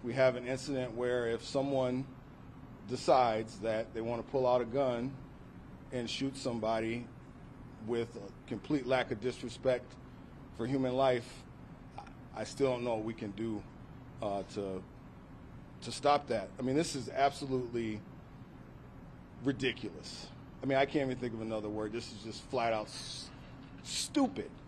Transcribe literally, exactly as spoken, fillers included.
we have an incident where if someone decides that they want to pull out a gun and shoot somebody with a complete lack of disrespect for human life, I still don't know what we can do uh, to to stop that. I mean, this is absolutely ridiculous. I mean, I can't even think of another word. This is just flat out s- stupid.